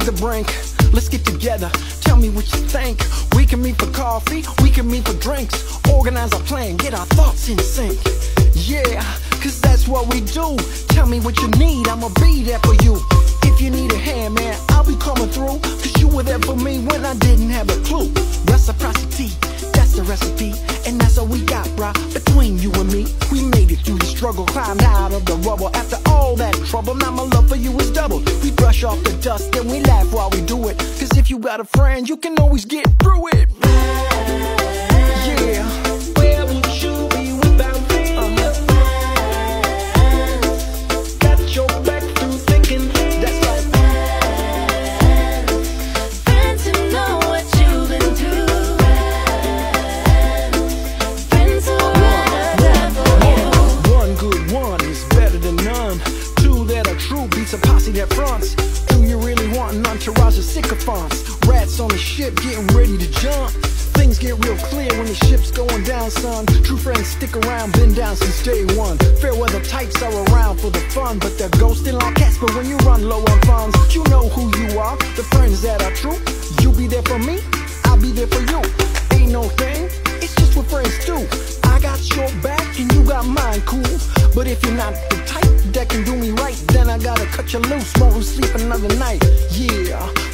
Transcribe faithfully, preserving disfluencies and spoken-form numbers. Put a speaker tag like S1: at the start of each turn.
S1: the brink. Let's get together, tell me what you think. We can meet for coffee, we can meet for drinks. Organize our plan, get our thoughts in sync. Yeah, cause that's what we do. Tell me what you need, I'ma be there for you. If you need a hand, man, I'll be coming through. Cause you were there for me when I didn't have a clue. Reciprocity, that's the recipe. And that's all we got, bruh, between you and me. We made it through the struggle, climbed out of the rubble. After all that trouble, now my love for you is double. We brush off the dust, then we laugh while we do it. Cause if you got a friend, you can always get through it. Yeah. Where would you be without me? Got your back through thick and thin. That's right.
S2: Friends who know what you've been through. Friends who are there for you.
S1: One good one is better than none. Two that are true beats a posse that fronts. Do you really want an entourage of sycophants? Rats on the ship getting ready to jump. Things get real clear when the ship's going down, son. True friends stick around, been down since day one. Fair weather types are around for the fun, but they're ghosting like cats. But when you run low on funds, you know who you are. The friends that are true. You be there for me, I'll be there for you. Ain't no thing, it's just what friends do. I got your back and you got mine, cool. But if you're not the type that can do me right, then I gotta cut you loose, won't sleep another night. Yeah.